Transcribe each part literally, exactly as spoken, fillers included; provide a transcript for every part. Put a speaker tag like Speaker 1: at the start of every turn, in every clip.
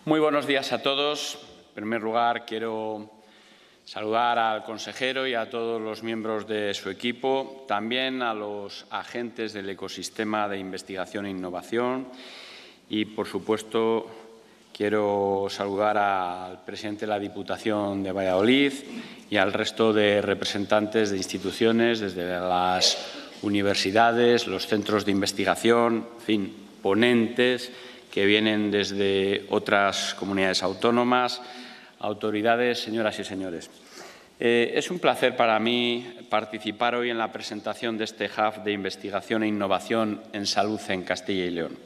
Speaker 1: Muy buenos días a todos. En primer lugar, quiero saludar al consejero y a todos los miembros de su equipo, también a los agentes del ecosistema de investigación e innovación y, por supuesto, quiero saludar al presidente de la Diputación de Valladolid y al resto de representantes de instituciones, desde las universidades, los centros de investigación, en fin, ponentes que vienen desde otras comunidades autónomas, autoridades, señoras y señores. Eh, es un placer para mí participar hoy en la presentación de este Hub de Investigación e Innovación en Salud en Castilla y León.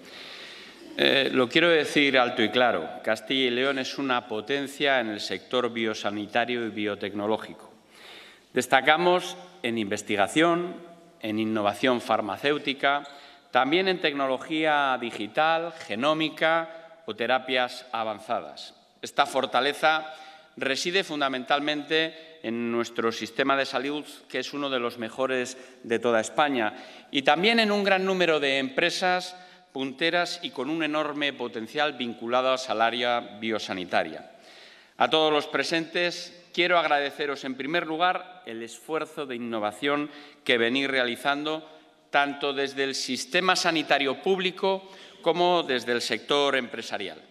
Speaker 1: Eh, lo quiero decir alto y claro, Castilla y León es una potencia en el sector biosanitario y biotecnológico. Destacamos en investigación, en innovación farmacéutica, también en tecnología digital, genómica o terapias avanzadas. Esta fortaleza reside fundamentalmente en nuestro sistema de salud, que es uno de los mejores de toda España, y también en un gran número de empresas punteras y con un enorme potencial vinculadas al área biosanitaria. A todos los presentes, quiero agradeceros en primer lugar el esfuerzo de innovación que venís realizando tanto desde el sistema sanitario público como desde el sector empresarial.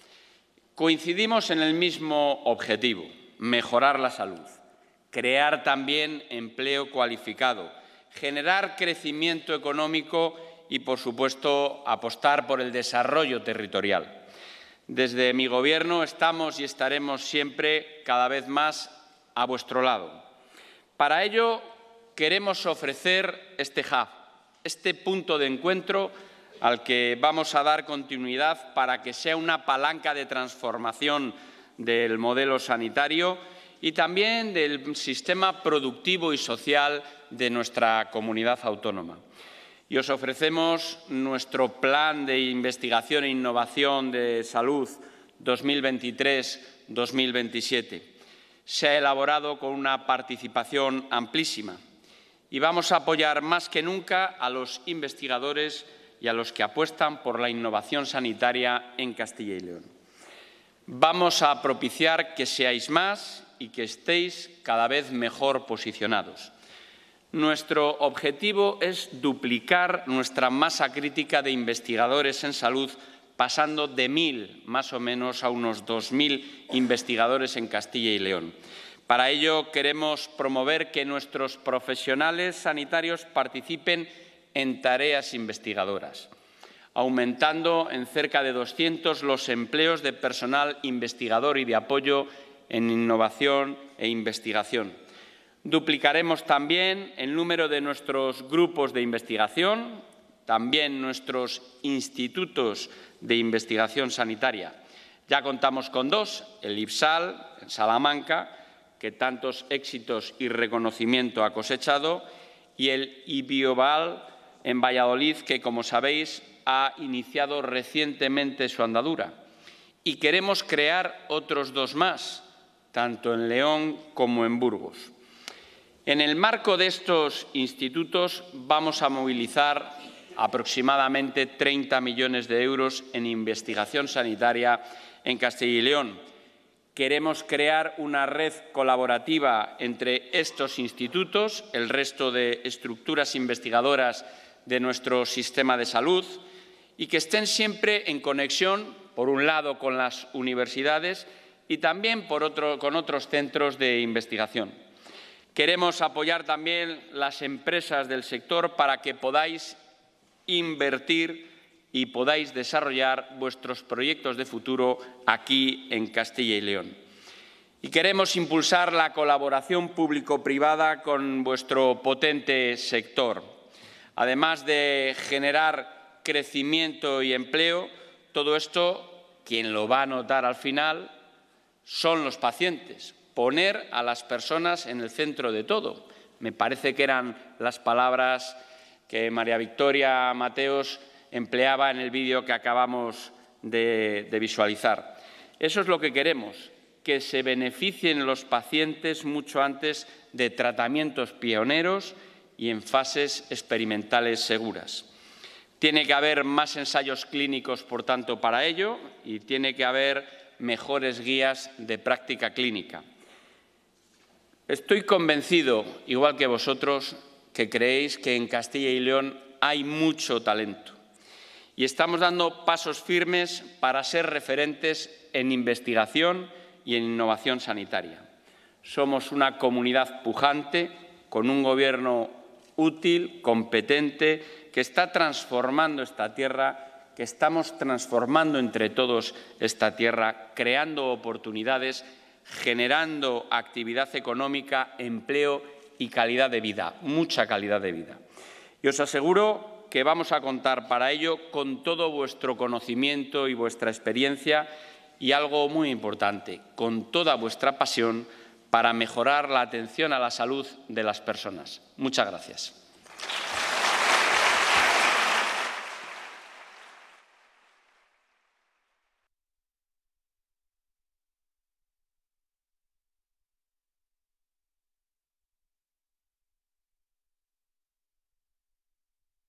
Speaker 1: Coincidimos en el mismo objetivo, mejorar la salud, crear también empleo cualificado, generar crecimiento económico y, por supuesto, apostar por el desarrollo territorial. Desde mi Gobierno estamos y estaremos siempre cada vez más a vuestro lado. Para ello, queremos ofrecer este hub, este punto de encuentro al que vamos a dar continuidad para que sea una palanca de transformación del modelo sanitario y también del sistema productivo y social de nuestra comunidad autónoma. Y os ofrecemos nuestro Plan de Investigación e Innovación de Salud dos mil veintitrés dos mil veintisiete. Se ha elaborado con una participación amplísima y vamos a apoyar más que nunca a los investigadores y a los que apuestan por la innovación sanitaria en Castilla y León. Vamos a propiciar que seáis más y que estéis cada vez mejor posicionados. Nuestro objetivo es duplicar nuestra masa crítica de investigadores en salud, pasando de mil, más o menos, a unos dos mil investigadores en Castilla y León. Para ello, queremos promover que nuestros profesionales sanitarios participen en tareas investigadoras, aumentando en cerca de doscientos los empleos de personal investigador y de apoyo en innovación e investigación. Duplicaremos también el número de nuestros grupos de investigación, también nuestros institutos de investigación sanitaria. Ya contamos con dos, el IPSAL en Salamanca, que tantos éxitos y reconocimiento ha cosechado, y el IBioBal en Valladolid, que, como sabéis, ha iniciado recientemente su andadura. Y queremos crear otros dos más, tanto en León como en Burgos. En el marco de estos institutos vamos a movilizar aproximadamente treinta millones de euros en investigación sanitaria en Castilla y León. Queremos crear una red colaborativa entre estos institutos, el resto de estructuras investigadoras de nuestro sistema de salud y que estén siempre en conexión, por un lado, con las universidades y también por otro, con otros centros de investigación. Queremos apoyar también las empresas del sector para que podáis invertir y podáis desarrollar vuestros proyectos de futuro aquí en Castilla y León. Y queremos impulsar la colaboración público-privada con vuestro potente sector. Además de generar crecimiento y empleo, todo esto, quien lo va a notar al final, son los pacientes. Poner a las personas en el centro de todo. Me parece que eran las palabras que María Victoria Mateos empleaba en el vídeo que acabamos de, de visualizar. Eso es lo que queremos, que se beneficien los pacientes mucho antes de tratamientos pioneros y en fases experimentales seguras. Tiene que haber más ensayos clínicos, por tanto, para ello, y tiene que haber mejores guías de práctica clínica. Estoy convencido, igual que vosotros, que creéis que en Castilla y León hay mucho talento y estamos dando pasos firmes para ser referentes en investigación y en innovación sanitaria. Somos una comunidad pujante, con un Gobierno útil, competente, que está transformando esta tierra, que estamos transformando entre todos esta tierra, creando oportunidades, generando actividad económica, empleo y calidad de vida, mucha calidad de vida. Y os aseguro que vamos a contar para ello con todo vuestro conocimiento y vuestra experiencia y algo muy importante, con toda vuestra pasión para mejorar la atención a la salud de las personas. Muchas gracias.